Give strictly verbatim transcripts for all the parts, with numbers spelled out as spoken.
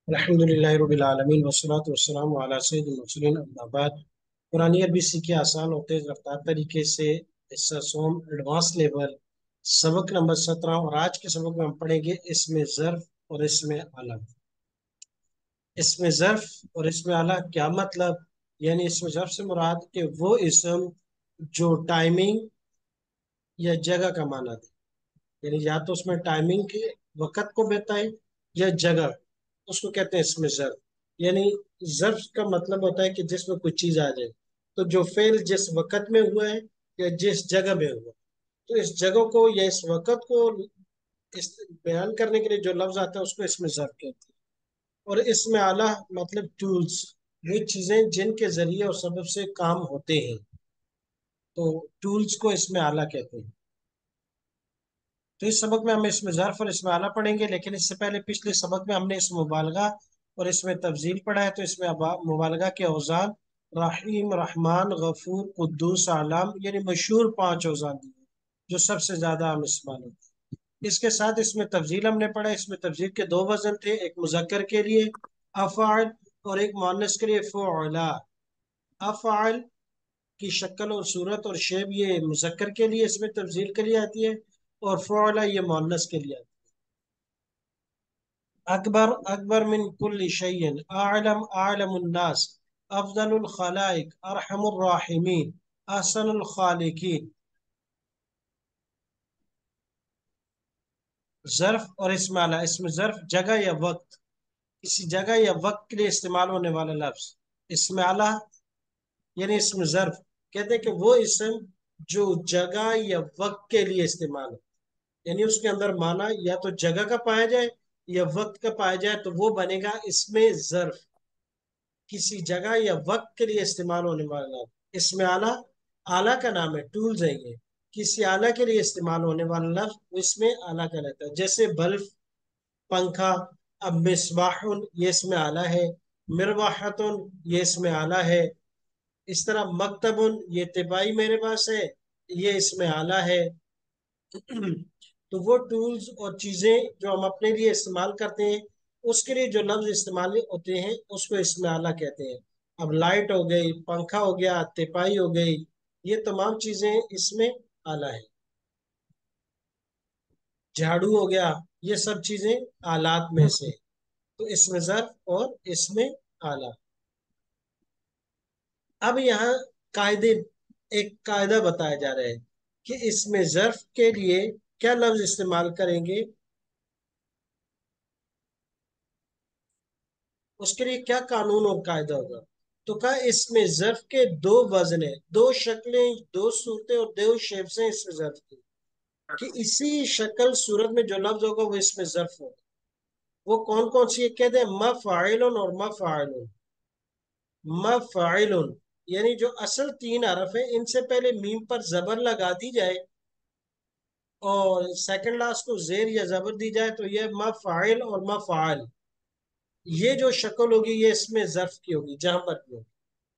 अल्हम्दुलिल्लाहि रब्बिल आलमीन वस्सलातु वस्सलामु अला सय्यिदिल मुरसलीन अम्मा बाद। कुरानी अरबी सीखे आसान और तेज रफ्तार तरीके से हिस्सा सोम एडवांस लेवल सबक नंबर सत्रह। और आज के सबक में हम पढ़ेंगे इसमें ज़र्फ और इसमें आला। इसमें ज़र्फ और इसमें आला क्या मतलब, यानी इसमें ज़र्फ से मुराद के वो इसम जो टाइमिंग या जगह का माना दे, यानी या तो उसमें टाइमिंग के वक़्त को बताए या जगह, उसको कहते हैं इसमें ज़र्फ। यानी ज़र्फ का मतलब होता है कि जिसमें कोई चीज आ जाए, तो जो फेल जिस वक़्त में हुआ है या जिस जगह में हुआ, तो इस जगह को या इस वक़्त को इस बयान करने के लिए जो लफ्ज आता है उसको इसमें ज़र्फ कहते हैं। और इसमें आला मतलब टूल्स, वो चीजें जिनके जरिए और सबब से काम होते हैं, तो टूल्स को इसमें आला कहते हैं। तो इस सबक में हम इसमें ज़र्फ और इसमें आला पढ़ेंगे, लेकिन इससे पहले पिछले सबक में हमने इस मुबालगा और इसमें तफजील पढ़ा है। तो इसमें अब मुबालगा के औज़ान रहीम, रहमान, गफूर, कुद्दूस, आलम, यानी मशहूर पांच औज़ान दिए जो सबसे ज्यादा हम इस्तेमाल होते हैं। इसके साथ इसमें तफजील हमने पढ़ा। इसमें तफजील के दो वजन थे, एक मुज़क्कर के लिए अफ़ाल और एक मुअन्नस के लिए फ़ुअला। अफ़ाल की शक्ल और सूरत और शेप ये मुज़क्कर के लिए इसमें तफजील के लिए आती है, और फ़ुअला ये मुअन्नस के लिए आती है। अकबर अकबर मिन कुल्ली शैइन, आलम आलमुन नास, अफजलुल खलाइक, अरहमुर राहिमीन, अहसनुल खालिकीन। ज़र्फ और इसमें आला। इसमें ज़र्फ जगह या वक्त, किसी जगह या वक्त के लिए इस्तेमाल होने वाला लफ्ज। इसमें आला यानी इसमें ज़र्फ कहते हैं कि वो इसम जो जगह या वक्त के लिए इस्तेमाल हो, यानी उसके अंदर माना या तो जगह का पाया जाए या वक्त का पाया जाए, तो वो बनेगा इसमें ज़र्फ। किसी जगह या वक्त के लिए इस्तेमाल होने वाला लफ्ज इसमें आला। आला का नाम है, टूल्स है ये। किसी आला के लिए इस्तेमाल होने वाला लफ्ज वो इसमें आला कहलाता है। जैसे बल्ब, पंखा। अब मिसबाहुन ये इसमें आला है, मिरवाहतुन ये इसमें आला है। इस तरह मकतबुन ये तिपाई मेरे पास है, ये इसमें आला है। तो वो टूल्स और चीजें जो हम अपने लिए इस्तेमाल करते हैं, उसके लिए जो लफ्ज इस्तेमाल होते हैं उसको इसमें आला कहते हैं। अब लाइट हो गई, पंखा हो गया, तिपाई हो गई, ये तमाम चीजें इसमें आला है। झाड़ू हो गया, ये सब चीजें आलात में से। तो इसमें ज़र्फ और इसमें आला। अब यहाँ कायदे, एक कायदा बताया जा रहा है कि इसमें ज़र्फ के लिए क्या लफ्ज इस्तेमाल करेंगे, उसके लिए क्या कानून और कायदा होगा। तो कहा इसमें ज़र्फ के दो वजन है, दो शक्लें, दो सूरतें और दो शेप्स हैं इसमें ज़र्फ की, कि इसी शक्ल सूरत में जो लफ्ज होगा वो इसमें ज़र्फ होगा। वो कौन कौन सी है, कहते हैं मफ़ाइलुन और मफ़ाइलुन। मफ़ाइलुन यानी जो असल तीन हरफ है, इनसे पहले मीम पर जबर लगा दी जाए और सेकंड लास्ट को जेर या जबर दी जाए, तो ये मफ़ाइल और मफ़ाल, ये जो शक्ल होगी ये इसमें ज़र्फ की होगी जहां पर भी होगी।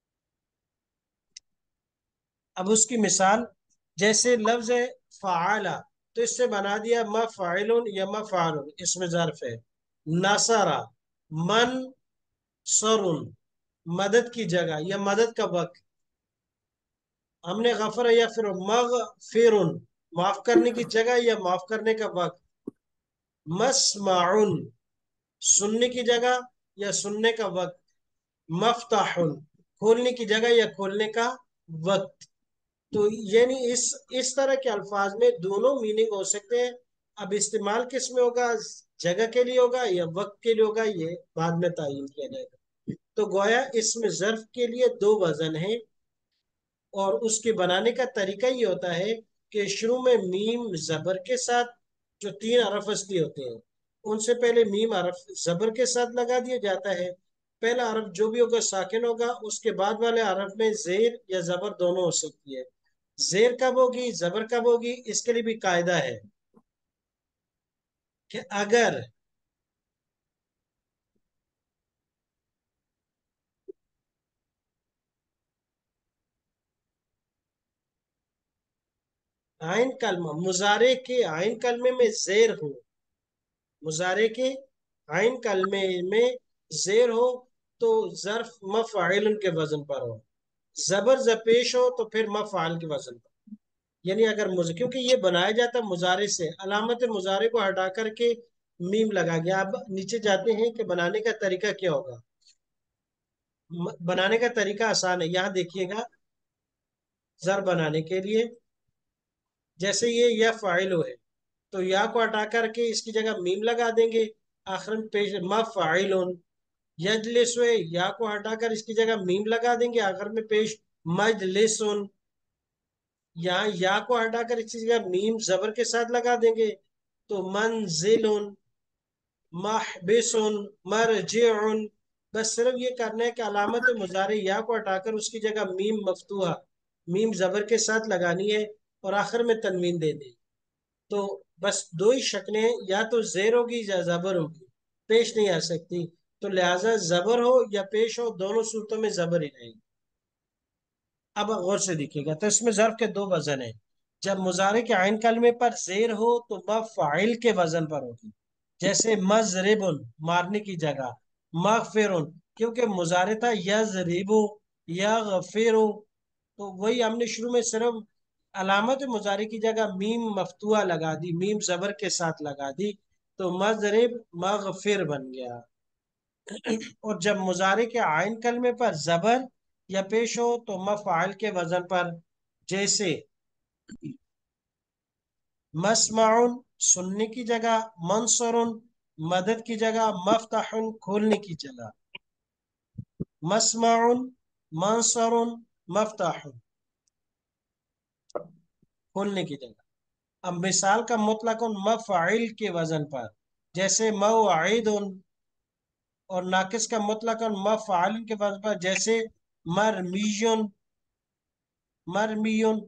अब उसकी मिसाल, जैसे लफ्ज है फ़ाला, तो इससे बना दिया मफ़ाइलुन या मफ़ालुन, इसमें ज़र्फ है। नसरा, मन सरुन, मदद की जगह या मदद का वक्त। हमने गफर या फिर मगफिरुन, माफ करने की जगह या माफ करने का वक्त। मस्माउन, सुनने की जगह या सुनने का वक्त। मफ्ताहुन, खोलने की जगह या खोलने का वक्त। तो यानी इस इस तरह के अल्फाज में दोनों मीनिंग हो सकते हैं। अब इस्तेमाल किस में होगा, जगह के लिए होगा या वक्त के लिए होगा, ये बाद में तायीन किया जाएगा। तो गोया इसमें ज़र्फ के लिए दो वजन है, और उसके बनाने का तरीका ये होता है कि शुरू में मीम जबर के साथ, जो तीन हरफ असली होते हैं उनसे पहले मीम हरफ जबर के साथ लगा दिया जाता है। पहला हरफ जो भी होगा साकिन होगा, उसके बाद वाले हरफ में जेर या जबर दोनों हो सकती है। जेर कब होगी, जबर कब होगी, इसके लिए भी कायदा है कि अगर आइन कलमा, मुजारे के आइन कलमे में जेर हो, मुजारे के आइन कलमे में زیر ہو تو ظرف مفعول کے وزن پر ہو، زبر زپیش ہو تو پھر مفعال کے وزن پر، یعنی اگر مز... کیونکہ یہ بنایا جاتا ہے مضارع سے، علامت مضارع کو ہٹا کر کے میم لگا گیا۔ اب نیچے جاتے ہیں کہ بنانے کا طریقہ کیا ہوگا۔ م- بنانے کا طریقہ آسان ہے، یہاں دیکھیے گا زر بنانے کے لیے جیسے یہ یا فاعل ہے تو یا کو ہٹا کر کے اس کی جگہ میم لگا دیں گے، آخر میں پیش مفعول، یجلس ہے یا کو ہٹا کر اس کی جگہ میم لگا دیں گے، آخر میں پیش مجلس، یہاں یا کو ہٹا کر اس کی جگہ میم زبر کے ساتھ لگا دیں گے تو منزل، محبس، مرجع۔ بس صرف یہ کرنا ہے کہ علامت مضارع یا کو ہٹا کر اس کی جگہ میم مفتوحہ، میم زبر کے ساتھ لگانی ہے اور آخر میں تنوین دے دیں۔ تو بس دو ہی شکلیں ہیں، یا تو زیر ہوگی یا زبر ہوگی، پیش نہیں آ سکتی، تو لہٰذا زبر ہو یا پیش ہو دونوں صورتوں میں زبر ہی رہے گی۔ اب غور سے دیکھیے گا تو اس میں ظرف کے دو وزن ہیں، جب مضارع کے عین کلمے پر زیر ہو تو مفعول کے وزن پر ہوگی، جیسے مضرب مارنے کی جگہ، مغفر کیونکہ مضارع تھا یضرب یغفر، تو وہی ہم نے شروع میں صرف علامت مضارع کی جگہ میم مفتوحہ لگا دی، میم زبر کے ساتھ لگا دی تو مضرب مغفر بن گیا۔ اور جب مضارع کے عین کلمے پر زبر یا پیش ہو تو مفعول کے وزن پر، جیسے مسمع سننے کی جگہ، منصور مدد کی جگہ، مفتح کھولنے کی جگہ، مسمع منصور مفتح کھولنے کی جگہ۔ اب مثال کا مطلق مفعول کے وزن پر، جیسے موعد، اور ناقص کا مطلق مفعول کے وزن پر، جیسے مرمیون مرمیون۔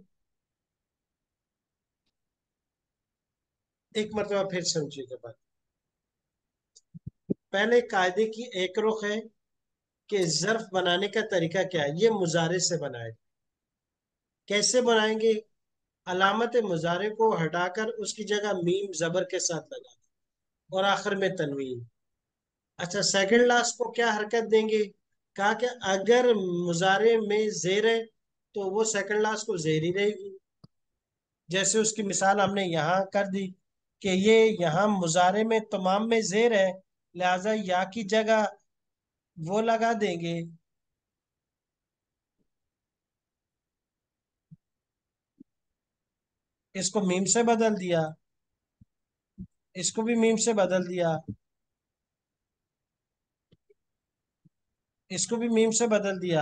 ایک مرتبہ پھر سمجھیے گا بات، پہلے قاعدے کی ایک رخ ہے کہ ظرف بنانے کا طریقہ کیا ہے، یہ مضارع سے بنائے، کیسے بنائیں گے؟ علامت مضارع کو ہٹا کر اس کی جگہ میم زبر کے ساتھ لگا دیں اور آخر میں تنوین۔ اچھا سیکنڈ لاس کو کیا حرکت دیں گے؟ کہا کہ اگر مضارع میں زیر ہے تو وہ سیکنڈ لاس کو زیر ہی رہے گی، جیسے اس کی مثال ہم نے یہاں کر دی کہ یہ یہاں مضارع میں تمام میں زیر ہے، لہذا یا کی جگہ وہ لگا دیں گے، اس کو میم سے بدل دیا، اس کو بھی میم سے بدل دیا، اس کو بھی میم سے بدل دیا،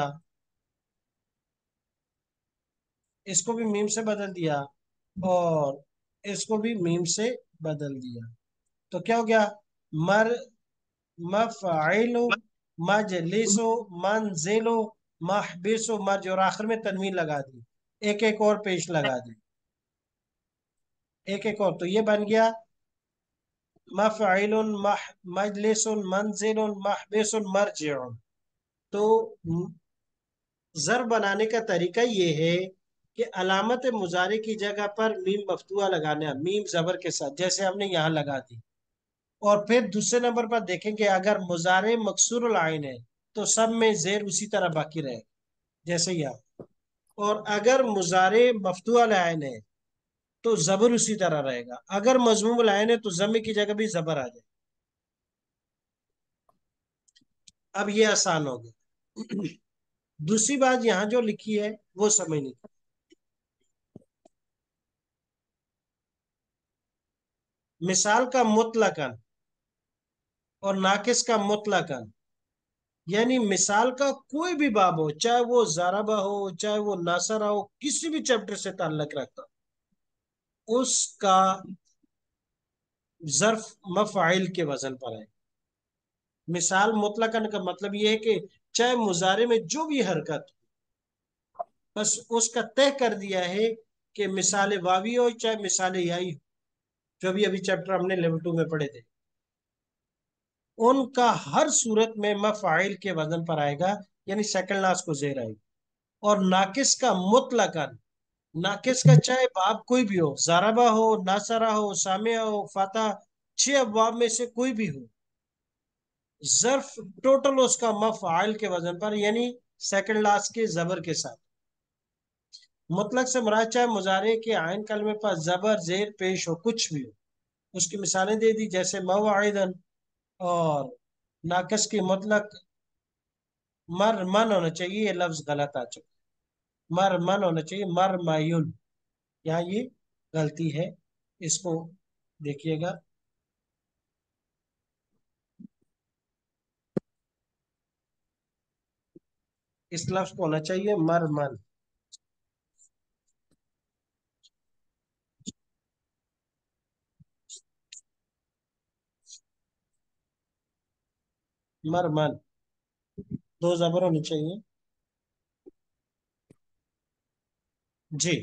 اس کو بھی میم سے بدل دیا، اور اس کو بھی میم سے بدل دیا، تو کیا ہو گیا؟ مر مفعل مجلس منزل محبس مرج، اور آخر میں تنوین لگا دی، ایک ایک اور پیش لگا دی، ایک ایک اور، تو یہ بن گیا مفعل مجلس منزل محبس مرجع۔ تو ضرب بنانے کا طریقہ یہ ہے کہ علامت مضارع کی جگہ پر میم مفتوحہ لگانا، میم زبر کے ساتھ، جیسے ہم نے یہاں لگا دی، اور پھر دوسرے نمبر پر دیکھیں کہ اگر مضارع مکسور العین ہے تو سب میں زیر اسی طرح باقی رہے جیسے یہاں، اور اگر مضارع مفتوح العین ہے تو زبر اسی طرح رہے گا، اگر مضموم العین ہے تو ضم کی جگہ بھی زبر آ جائے۔ اب یہ آسان ہو گیا۔ دوسری بات یہاں جو لکھی ہے وہ سمجھنی، مثال کا مطلقاً اور ناقص کا مطلقاً، یعنی مثال کا کوئی بھی باب ہو، چاہے وہ ضربہ ہو چاہے وہ ناصرہ ہو، کسی بھی چیپٹر سے تعلق رکھتا اس کا ظرف مفعول کے وزن پر ہے۔ مثال مطلقاً کا مطلب یہ ہے کہ چاہے مضارع میں جو بھی حرکت ہو، بس اس کا طے کر دیا ہے کہ مثال واوی ہو چاہے مثال یائی ہو، جو بھی ابھی چیپٹر ہم نے لیول ٹو میں پڑھے تھے، ان کا ہر صورت میں مفعول کے وزن پر آئے گا، یعنی سیکنڈ لاس کو زیر آئے گا۔ اور ناقص کا مطلقاً، ناقص کا چاہے باب کوئی بھی ہو، ضربہ ہو ناصرہ ہو سامعہ ہو فاتح، چھ ابواب میں سے کوئی بھی ہو، ظرف ٹوٹل اس کا مفعال کے وزن پر، یعنی سیکنڈ لاس کے زبر کے ساتھ. مطلق سے مراد چاہے مضارع کے عین کلمے پر زبر زیر پیش ہو، کچھ بھی ہو. اس کی مثالیں دے دی، جیسے موعدن، اور ناقص کی مطلق مر من ہونا چاہیے، یہ لفظ غلط آ چکا. مر من ہونا چاہیے مر مایون، یہاں یہ غلطی ہے، اس کو دیکھیے گا. اس لفظ کو ہونا چاہیے مر من. مر من دو زبر ہونی چاہیے. جی،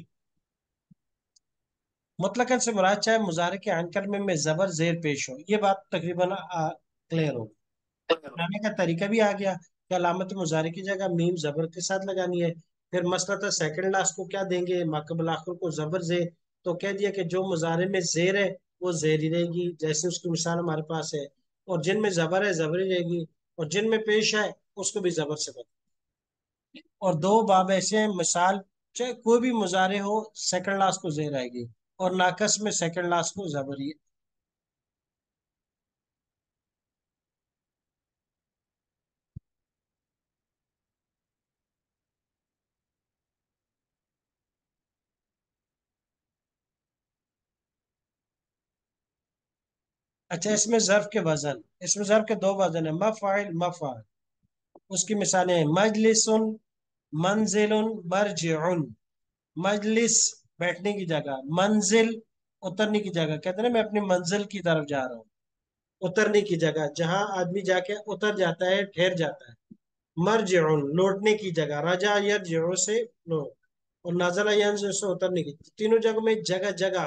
مطلقاً سے مراد چاہے مضارع کے عین کلمے میں زبر زیر پیش ہو، یہ بات تقریباً کلیئر ہو. بنانے کا طریقہ بھی آ گیا کہ علامت مضارع کی جگہ میم زبر کے ساتھ لگانی ہے. پھر مسئلہ تھا سیکنڈ لاس کو کیا دیں گے، ماقبل آخر کو زبر زیر. تو کہہ دیا کہ جو مضارع میں زیر ہے وہ زیر ہی رہے گی، جیسے اس کی مثال ہمارے پاس ہے. اور جن میں زبر ہے زبر ہی رہے گی، اور جن میں پیش ہے اس کو بھی زبر سے بدل. اور دو باب ایسے ہیں، مثال چاہے کوئی بھی مضارع ہو سیکنڈ لاس کو زیر آئے گی، اور ناقص میں سیکنڈ لاس کو زبر ہی. اچھا، اس میں ظرف کے وزن، اس میں ظرف کے دو وزن ہیں، مفعل مفعل. اس کی مثالیں ہیں مجلس، منزل، مرجع. مجلس بیٹھنے کی جگہ، منزل اترنے کی جگہ. کہتے ہیں نا میں اپنی منزل کی طرف جا رہا ہوں، اترنے کی جگہ، جہاں آدمی جا کے اتر جاتا ہے، ٹھہر جاتا ہے. مرجع لوٹنے کی جگہ، رجع یرجع سے لوٹ، اور نزل ینزل سے اترنے کی. تینوں جگہ میں جگہ جگہ.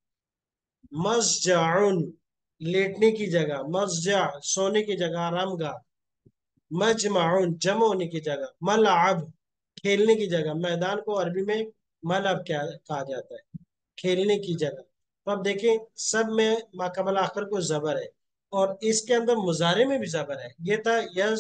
مضجع لیٹنے کی جگہ، مضجع سونے کی جگہ، آرام گاہ. مجمع جمع ہونے کی جگہ، ملعب کھیلنے کی جگہ. میدان کو عربی میں ملعب کہا جاتا ہے، کھیلنے کی جگہ. تو اب دیکھیں سب میں ما قبل آخر کو زبر ہے، اور اس کے اندر مضارع میں بھی زبر ہے. یہ تھا یز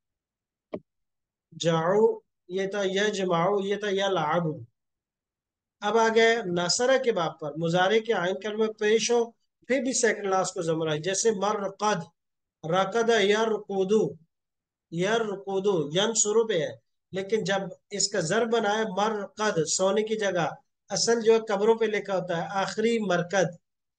جاؤ، یہ تھا یجمعو، یہ تھا یلعب. اب آ گئے ناصرہ کے باب پر، مضارع کے عین کلمے پیش ہو پھر بھی سیکنڈ لاس کو زمر ہے، جیسے مرقد، رقد یرقدو. یرقدو ینصرو پہ ہے، لیکن جب اس کا ضرب بنا ہے مرقد سونے کی جگہ، اصل جو ہے قبروں پہ لکھا ہوتا ہے آخری مرکد،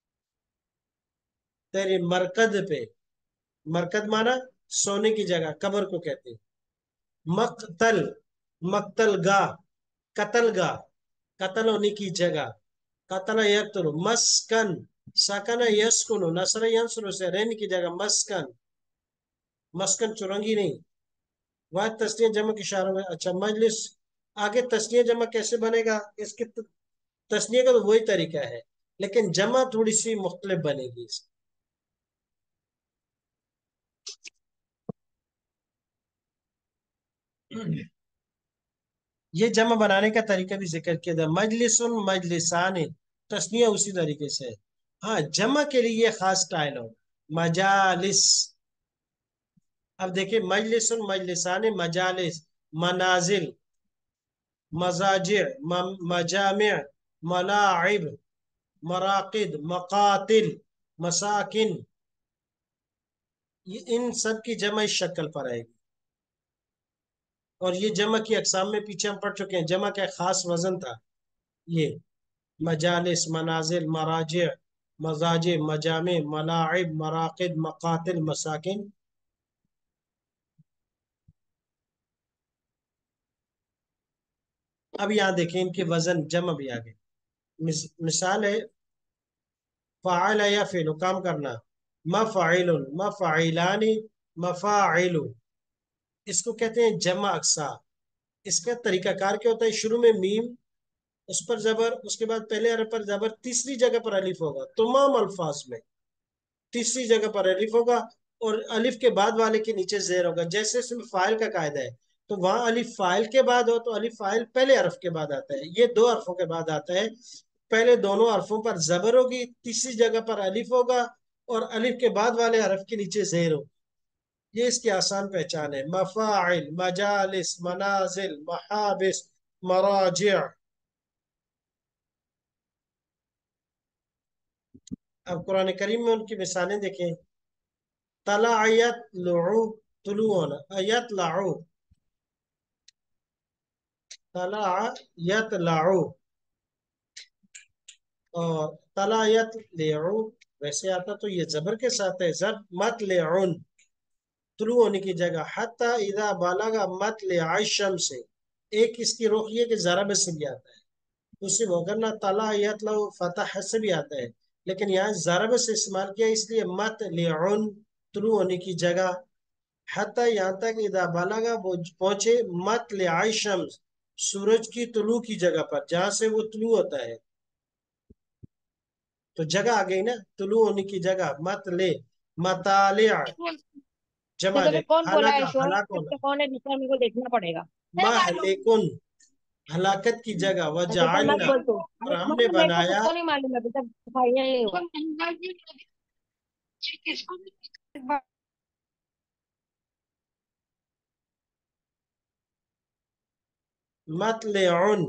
تیرے مرکد پہ. مرکد مانا سونے کی جگہ، قبر کو کہتے ہیں. مقتل مقتل گاہ، قتل گاہ قتل ہونے کی جگہ. قتل یقتل. مسکن سکن یسکن، نصر ینصر سے رہنے کی جگہ مسکن. مسکن چرنگی نہیں. واحد تسنیہ جمع کی اشاروں میں. اچھا مجلس، آگے تسنیہ جمع کیسے بنے گا، اس کے تسنیہ کا تو وہی طریقہ ہے، لیکن جمع تھوڑی سی مختلف بنے گی. اس یہ جمع بنانے کا طریقہ بھی ذکر کیا تھا، مجلس مجلسان، تسنیہ اسی طریقے سے. ہاں جمع کے لیے یہ خاص ٹائل ہو، مجالس. اب دیکھیں مجلس مجلسان، مجالس، منازل، مزاجع، مجامع، ملاعب، مراقد، مقاتل، مساکن. یہ ان سب کی جمع اس شکل پر آئے گی. اور یہ جمع کی اقسام میں پیچھے ہم پڑھ چکے ہیں، جمع کا خاص وزن تھا یہ، مجالس، منازل، مراجع، مزاجع، مجامع، ملاعب، مراقد، مقاتل، مساکن. اب یہاں دیکھیں ان کے وزن جمع بھی آگے. مثال ہے فعل یا فعل کام کرنا، مفعل، مفعلان، مفاعل. اس کو کہتے ہیں جمع اقسا. اس کا طریقہ کار کیا ہوتا ہے، شروع میں میم، اس پر زبر، اس کے بعد پہلے حرف پر زبر، تیسری جگہ پر الف ہوگا تمام الفاظ میں. تیسری جگہ پر الف ہوگا، اور الف کے بعد والے کے نیچے زیر ہوگا. جیسے اس میں فائل کا قاعدہ ہے، تو وہاں الف فائل کے بعد ہو تو الف فائل پہلے حرف کے بعد آتا ہے، یہ دو حرفوں کے بعد آتا ہے. پہلے دونوں حرفوں پر زبر ہوگی، تیسری جگہ پر الف ہوگا، اور الف کے بعد والے حرف کے نیچے زیر ہوگا. یہ اس کی آسان پہچان ہے، مفاعل، مجالس، منازل، محابس، مراجع۔ اب قرآن کریم میں ان کی مثالیں دیکھیں، طلع یطلع، طلوع ہونا، یطلع، طلع یطلع، اور طلع یطلع ویسے آتا تو یہ زبر کے ساتھ ہے، زب مطلعن، طلوع ہونے کی جگہ، حتی اذا بالغ مطلع الشمس سے، ایک اس کی رخ یہ کہ ضرب سے بھی آتا ہے، اسی وغیرہ طلع یطلع فتح سے بھی آتا ہے، لیکن یہاں ضرب سے استعمال کیا اس لیے مطلعن، طلوع ہونے کی جگہ، حتی یہاں تک اذا بالغ وہ پہنچے مطلع الشمس، سورج کی طلوع کی جگہ پر جہاں سے وہ طلوع ہوتا ہے، تو جگہ آ گئی نا طلوع ہونے کی جگہ، مطلع، مطالع، تو جمع تمہیں جائے، کون بولا ہے ہلاکا، شوہر ہلاک ہونا، سے کون ہے دوسرا میرے کو دیکھنا پڑے گا. مہلکن، ہلاکت کی جگہ، اچھا چل مت وجعلنا، بول تو اور ہم نے مطلب میرے کو خود بنایا، کو نہیں معلوم ہے بیٹا صفائیاں یہ ہوا. مطلعن،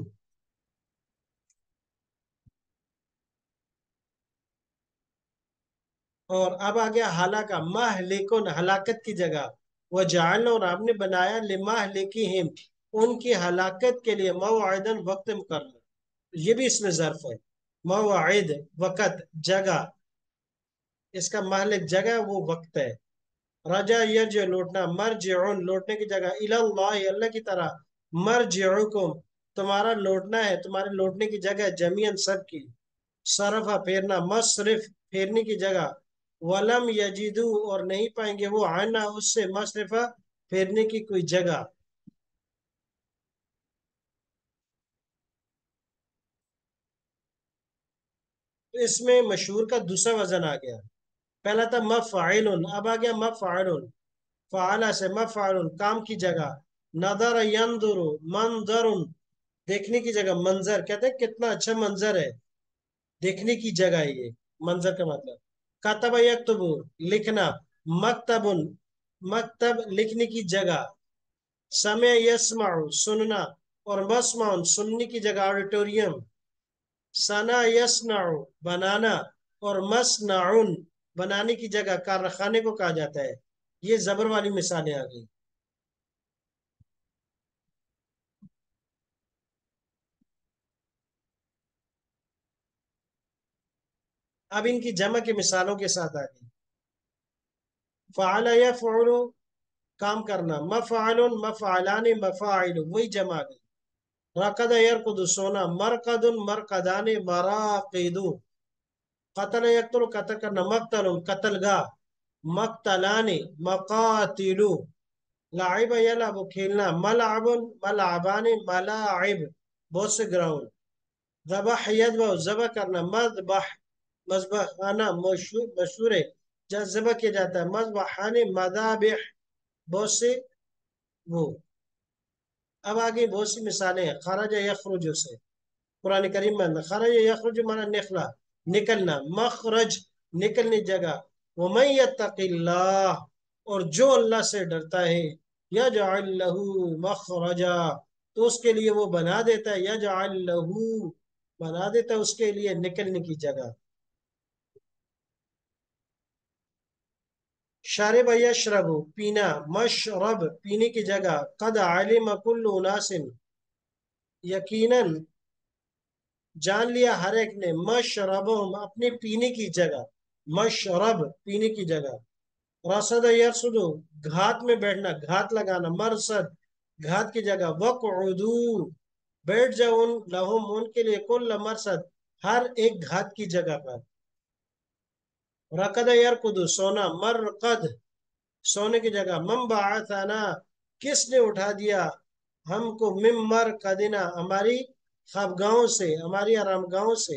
اور اب آ گیا ہلاکا، مہلکن، ہلاکت کی جگہ، وجعلنا، اور ہم نے بنایا، لمہلکہم، ان کی ہلاکت کے لیے، موعدن، وقت مقرر، یہ بھی اس میں ظرف ہے، موعد، وقت، جگہ، اس کا مہلک جگہ وہ وقت ہے، رجا یرجع، لوٹنا، مرجعون، لوٹنے کی جگہ، اللہ، اللہ کی طرح، مرجعکم، تمہارا لوٹنا ہے، تمہارے لوٹنے کی جگہ جمیعن، سب کی، صرفہ، پھیرنا، مصرف، پھیرنے کی جگہ، ولم یجدو، اور نہیں پائیں گے وہ، عنا، اس سے، مصرفہ، پھیرنے کی کوئی جگہ۔ تو اس میں مشہور کا دوسرا وزن آ گیا، پہلا تھا مفعل، اب آ گیا مفعل، فعلا سے مفعل، کام کی جگہ، نظر ینظر، منظر، دیکھنے کی جگہ، منظر، کہتے ہیں کتنا اچھا منظر ہے، دیکھنے کی جگہ ہے، یہ منظر کا مطلب، کتب یکتب، لکھنا، مکتب، مکتب، لکھنے کی جگہ، سمع یسمع، سننا، اور مسمع، سننے کی جگہ، آڈیٹوریم، صنع یصنع، بنانا، اور مصنع، بنانے کی جگہ، کارخانے کو کہا جاتا ہے۔ یہ زبر والی مثالیں آ گئی۔ اب ان کی جمع کی مثالوں کے ساتھ آ گئی، فعل یفعل، کام کرنا، مفعل، مفعلان، مفاعل، وہی جمع آ گئی، رقد یرقد، سونا، مرقد، مرقدان، مراقد، قتل یقتل، قتل کرنا، مقتل، قتل گاہ، مقتلان، مقاتل، لعب یلعب، کھیلنا، ملعب، ملعبان، ملاعب، بہت سے گراؤنڈ، ذبح یذبح، ذبح کرنا، مذبح، مذبح خانہ، مشہور مشہور ہے جہاں ذبح کیا جاتا ہے، مذبحان، مذابح، بہت سے وہ۔ اب آگے بہت سی مثالیں ہیں، خرج یخرج سے، قرآن کریم میں اندر، خرج یخرج مانا نخلا، نکلنا، مخرج، نکلنے جگہ، ومن یتق اللہ، اور جو اللہ سے ڈرتا ہے، یجعل لہ مخرجا، تو اس کے لیے وہ بنا دیتا ہے، یجعل لہ، بنا دیتا ہے اس کے لیے نکلنے کی جگہ، شارب یشرب، پینا، مشرب، پینے کی جگہ، قد علم کل اناس، یقیناً جان لیا ہر ایک نے، مشربہم، اپنے پینے کی جگہ، مشرب، پینے کی جگہ، رصد یرصد، گھات میں بیٹھنا، گھات لگانا، مرصد، گھات کی جگہ، وقعدو، بیٹھ جاؤ ان لہم، ان کے لیے، کل مرصد، ہر ایک گھات کی جگہ پر، رقد یرقد، سونا، مرقد، سونے کی جگہ، من بعثنا، کس نے اٹھا دیا ہم کو، من مرقدنا، ہماری خوابگاہوں سے، ہماری آرام گاہوں سے۔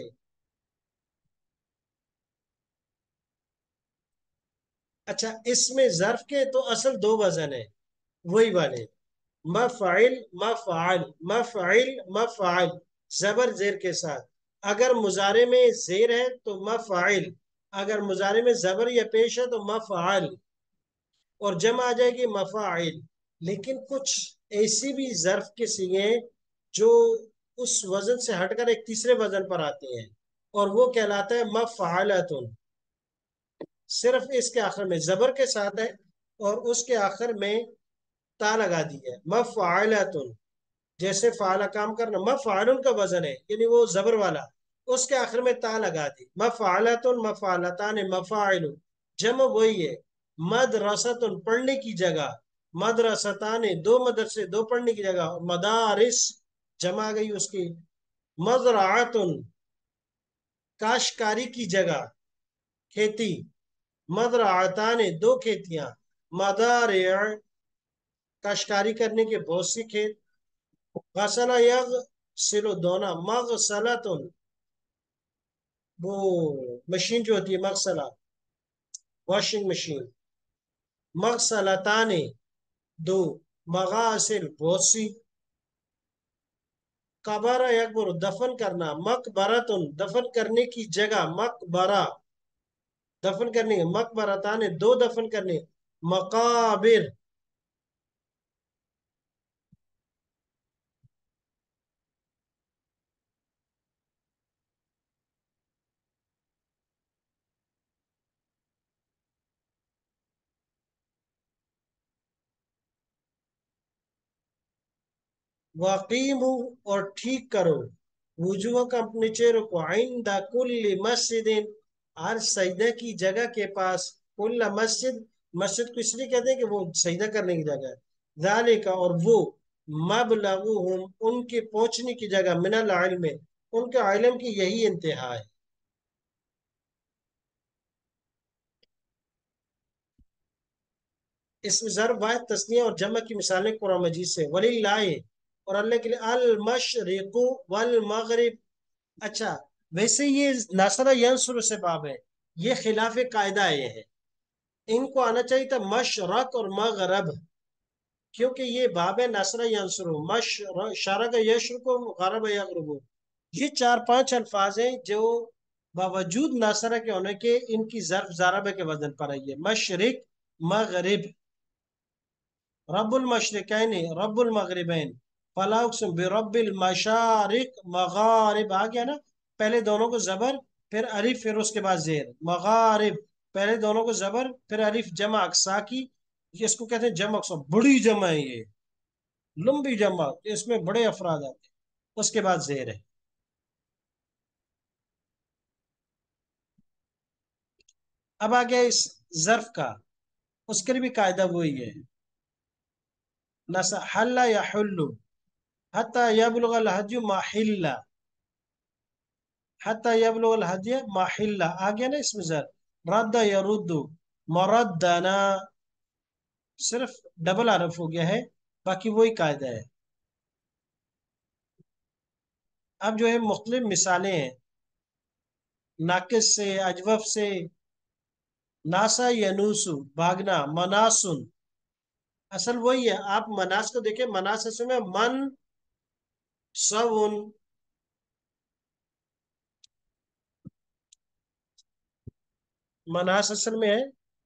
اچھا، اس میں ظرف کے تو اصل دو وزن ہیں، وہی والے، مفعل، مفعل، مفعل، مفعل، زبر زیر کے ساتھ، اگر مضارع میں زیر ہے تو مفعل، اگر مضارع میں زبر یا پیش ہے تو مفعل۔ اور جمع آ جائے گی مفاعل. لیکن کچھ ایسی بھی ظرف کے سیغے ہیں جو اس وزن سے ہٹ کر ایک تیسرے وزن پر آتے ہیں اور وہ کہلاتا ہے مفعلتن. صرف اس کے آخر میں زبر کے ساتھ ہے اور اس کے آخر میں تا لگا دی ہے. مفعلتن جیسے فعل کام کرنا، مفعل کا وزن ہے یعنی وہ زبر والا، اس کے آخر میں تا لگا دی. مفعلتن مفعلتان مفاعل، جمع وہی ہے. مدرستن پڑھنے کی جگہ، مدرستان دو مدرسے دو پڑھنے کی جگہ. مدارس جمع گئی اس کی. مزرعتن کاشتکاری کی جگہ، کھیتی. مزرعتان دو کھیتیاں. مزارع کاشتکاری کرنے کے بہت سی کھیت. غسل یغسل دھونا. مغسلتن وہ مشین جو ہوتی ہے مغسلہ، واشنگ مشین. مغسلتان دو. مغاسل بہت سی. قبر یکبر دفن کرنا. مقبرتن دفن کرنے کی جگہ، مقبرہ دفن کرنے. مقبرتان دو دفن کرنے. مقابر وقیمو اور ٹھیک کرو. وجوہ کا اپنے چہروں کو. عند کل مسجد ہر سجدہ کی جگہ کے پاس. کل مسجد مسجد کو اس لیے کہتے ہیں کہ وہ سجدہ کرنے کی جگہ ہے. ذالک اور وہ. مبلغہم ان کے پہنچنے کی جگہ. من العلم ان کے علم کی یہی انتہا ہے. اس میں ضرب واحد تثنیہ اور جمع کی مثالیں قرآن مجید سے. وللہ اور اللہ کے لیے. المشرق والمغرب. اچھا ویسے یہ ناصرہ ینصر سے باب ہے، یہ خلاف قاعدہ ہے. یہ ہے ان کو آنا چاہیے تھا مشرق اور مغرب، کیونکہ یہ باب ہے ناصرہ ینصر. شرق یشرق غرب یغرب. یہ چار پانچ الفاظ ہیں جو باوجود ناصرہ کے ہونے کے ان کی ظرف ضاربہ کے وزن پر آئی ہے. مشرق مغرب. رب المشرقین رب المغربین. فلا اقسم برب المشارق مغارب. آ گیا نا، پہلے دونوں کو زبر پھر الف پھر اس کے بعد زیر. مغارب پہلے دونوں کو زبر پھر الف. جمع اقصا کی، اس کو کہتے ہیں جمع اقصا. بڑی جمع ہے یہ، لمبی جمع، اس میں بڑے افراد آتے ہیں. اس کے بعد زیر ہے. اب آ گیا اس ظرف کا، اس کے لیے بھی قاعدہ وہی ہے. نسا حل یحل حتی یبلغ الحج محلہ. حتی یبلغ الحج محلہ آ گیا نا اس میں ذرا. رد یرد مردنا صرف ڈبل حرف ہو گیا ہے، باقی وہی قاعدہ ہے. اب جو ہے مختلف مثالیں ہیں ناقص سے، اجوف سے. ناسا ینوسو بھاگنا. مناسن اصل وہی ہے. آپ مناس کو دیکھیں، مناس اصل میں من سون. مناس اصل میں ہے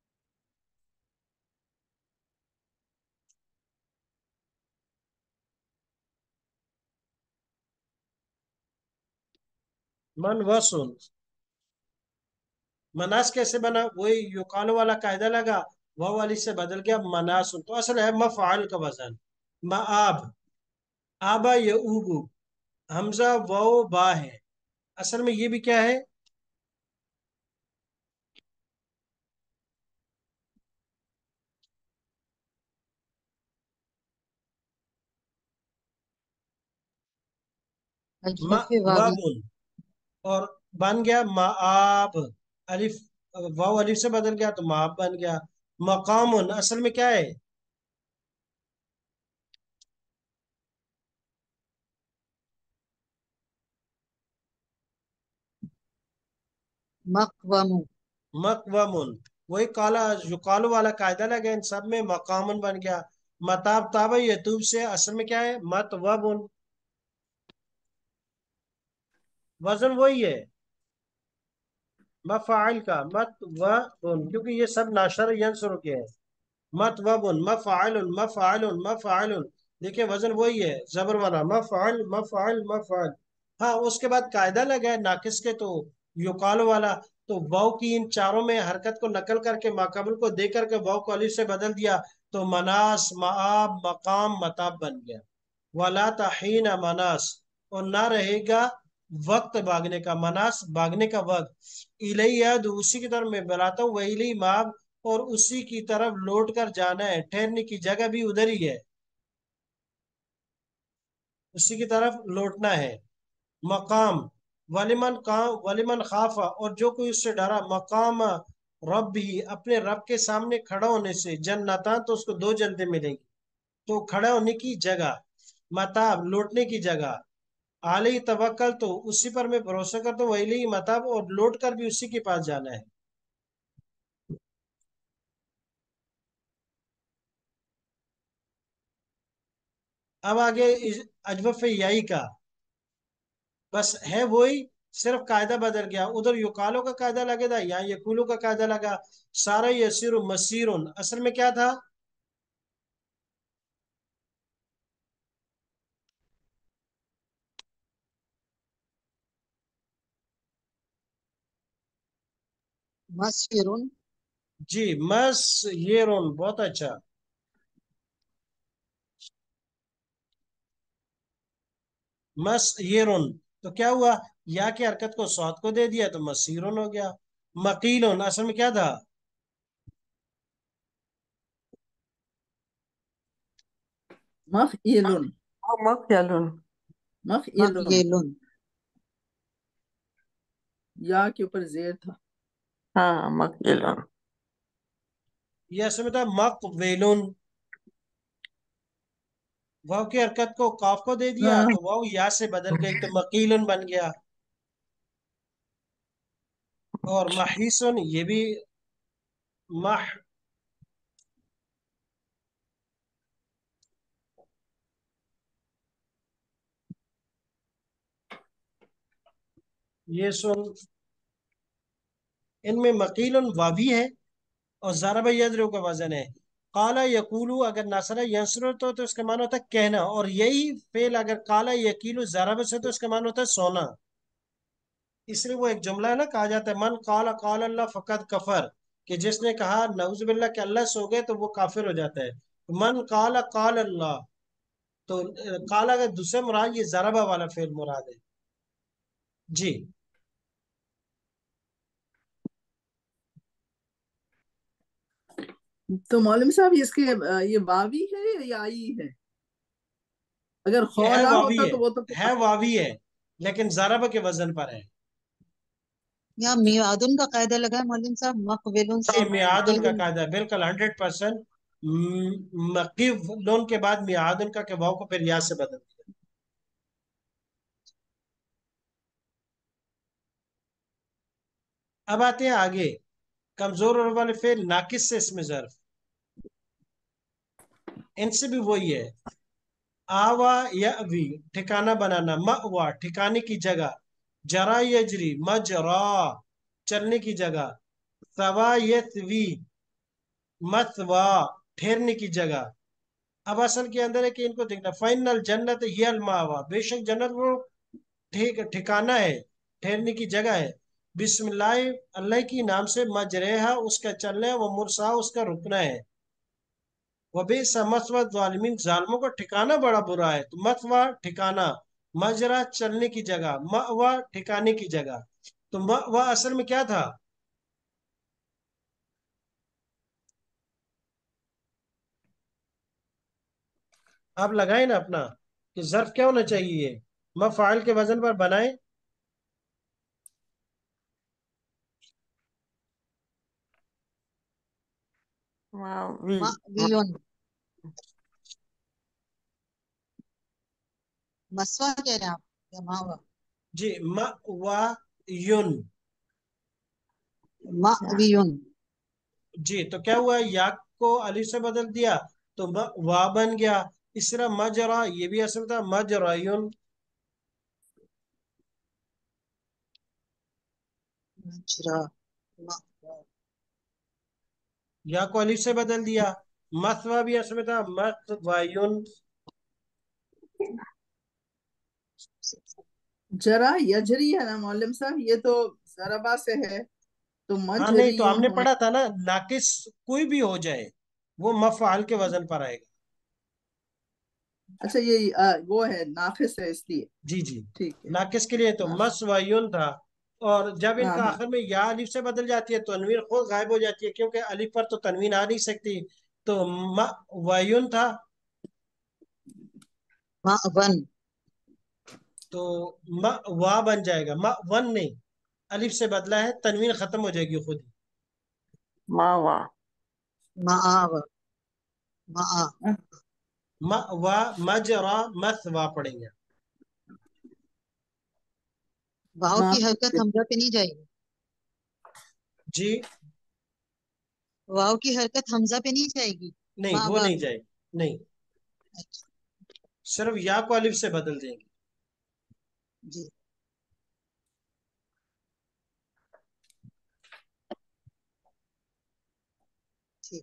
من وسن. مناس کیسے بنا؟ وہی یقال والا قاعدہ لگا، وہ والی سے بدل گیا مناسن، تو اصل ہے مفعال کا وزن. مآب آبا یعوبو. حمزہ واو با ہے، اصل میں یہ بھی کیا ہے؟ مأوب. اور بن گیا مآب. الف واو الف سے بدل گیا تو مآب بن گیا. مقام اصل میں کیا ہے؟ مقوم. مقوم. وہی کالا یقالو والا قاعدہ لگا ان سب میں. مقامن بن گیا. متاب تابع یتوب سے اصل میں کیا ہے؟ متوبن. وزن وہی ہے مفاعل کا. متوبن، کیونکہ یہ سب ناشر ینصر کے ہیں. मतवबुन मफ़अलुन मफ़अलुन मफ़अलुन, देखिए वजन वही है जबर वाला, मफ़अल मफ़अल मफ़अल। हाँ, उसके बाद कायदा लगा है नाकिस के, तो युकाल वाला, तो वाव की इन चारों में हरकत को नकल करके माकबल को दे करके वाव को अलिफ से बदल दिया, तो मनास माब मकाम मताब बन गया। वला तहीन मनास, और ना रहेगा वक्त भागने का, मनास भागने का वक्त, इलैया उसी की तरफ मैं बुलाता हूँ, वही माब, और उसी की तरफ लौट कर जाना है, ठहरने की जगह भी उधर ही है, उसी की तरफ लौटना है। मकाम, वलिमन काम वलिमन खाफा, और जो कोई उससे डरा, मकाम रब भी, अपने रब के सामने खड़ा होने से, जन्नता, तो उसको दो जन्नतें मिलेंगी, तो खड़ा होने की जगह, मताब लौटने की जगह, आली तवक्कल, तो उसी पर मैं भरोसा करता हूँ, वही मताब, और लौट कर भी उसी के पास जाना है। अब आगे अजवफ याई का, बस है वही, सिर्फ कायदा बदल गया, उधर युकालो का कायदा लगेगा, यहाँ यकूलो का कायदा लगा। सारा यसीर मसीरुन, असल में क्या था? मस्फिरुन। जी, मस ये रोन, बहुत अच्छा। मस ये रोन, तो क्या हुआ, या की हरकत को सौत को दे दिया तो मसीरुन हो गया। मकीलोन, असल में क्या था? मफ़इलुन। मक्यलुन। मफ़इलुन, मक़यलुन। या के ऊपर जेर था। हाँ मक्यलुन। ये असल में था मकवेलुन, वाव की हरकत को काफ को दे दिया हाँ, तो वाव या से बदल गई तो मकीलन बन गया। और महीसन, ये भी मह, ये सुन, इनमें मकीलन वावी है, और ज़रब यज़रब का वजन है। काला यकूलू, अगर नसरा यंसर तो, तो इसका माना होता है कहना, और यही फेल अगर काला यकीलू ज़रब से, तो इसका माना होता है सोना। इसलिए वो एक जुमला है ना, कहा जाता है मन काला काल अल्लाह फकत कफर, कि जिसने कहा नऊजुबिल्लाह के अल्लाह सो गए तो वो काफिर हो जाता है। मन काला काल अल्लाह, तो अ, काला का दूसरा मुराद ये ज़रबा वाला फेल मुराद है। जी, तो मौलवी साहब इसके अ, ये वावी है या आई है? अगर ये है खौला वावी होता है, तो वो तो फिर है वावी है, लेकिन ज़रब के वजन पर है। यहाँ मियादुन का कायदा लगा है मौलवी साहब, मक़बिलुन जी, से मियाद उनका मक़यलुन। कायदा है, बिल्कुल हंड्रेड परसेंट। मकीब लोन के बाद मियाद उनका के वाव को फिर या से बदल दिया। अब आते हैं आगे, कमजोर और वाले फेल नाकिस से इसमें जर्फ, इनसे भी वही है। आवा या अवी, ठिकाना बनाना, मवा ठिकाने की जगह, जरा यजरी मजरा, चलने की जगह, सवा यस्वी मसवा, ठहरने की जगह। अब असल के अंदर है कि इनको देखना, फाइनल जन्नत हियल मावा, बेशक जन्नत वो ठीक ठिकाना है, ठहरने की जगह है। बिस्मिल्लाह, अल्लाह की नाम से, मजरेहा उसका चलना है, वो मुरसा उसका रुकना है। वबीस मसवा जालिमीन, जालिमों का ठिकाना बड़ा बुरा है, तो मसवा ठिकाना, मजरा चलने की जगह, मवा ठिकाने की जगह। तो मवा असल में क्या था? आप लगाए ना अपना, कि जर्फ क्या होना चाहिए, मफाइल के वजन पर बनाए। मावी। मक़वियुन। मसवा कह रहे हैं आप या मावा? जी, मवा युन। मक़वियुन। जी, तो क्या हुआ, या को अली से बदल दिया तो म- वा बन गया। इस तरह मजरा, ये भी असल था मजरायुन, मजरा। म- या को अली से बदल दिया मसवा भी असल में था मसवायुन। जरा यजरी है ना मौलम साहब, ये तो जरबा से है, तो हाँ नहीं, तो मजरियुन हमने होना। पढ़ा था ना, नाकिस कोई भी हो जाए वो मफआल के वजन पर आएगा। अच्छा ये आ, वो है नाफिस है इसलिए। जी जी, ठीक है। नाकिस के लिए तो नाफिस। मसवायुन था। और जब हाँ इनका हाँ। आखिर में या अलिफ से बदल जाती है तो तनवीन खुद गायब हो जाती है, क्योंकि अलिफ पर तो तनवीन आ नहीं सकती। तो म वायुन था, मावन। तो म वा बन जाएगा, म वन नहीं, अलिफ से बदला है, तनवीन खत्म हो जाएगी खुद ही। मावा। माव। मा। म वा मजरा मसवा पढ़ेंगे। वाव की हरकत नाफिस। हमजा पे नहीं जाएगी। जी वाव की हरकत हमजा पे नहीं जाएगी। नहीं, वो मावा नहीं पे। जाएगी, नहीं, अच्छा, सिर्फ या को अलिफ से बदल देंगे। जी ठीक।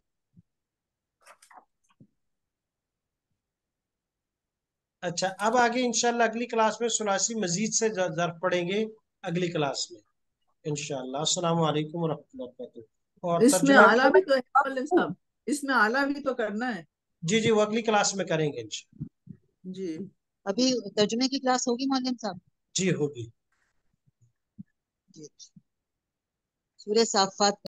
अच्छा, अब आगे इंशाल्लाह अगली क्लास में सुलासी मजीद से ज़र्फ पढ़ेंगे, अगली क्लास में इंशाल्लाह। अस्सलाम वालेकुम व रहमतुल्लाहि व बरकातहू। और इसमें तर्जुमा आला भी, भी तो है मौलम साहब, इसमें आला भी तो करना है। जी जी, वो अगली क्लास में करेंगे इंशाल्लाह। जी। अभी तर्जुमे की क्लास होगी मौलम साहब? जी होगी। जी। सूरह साफ़ात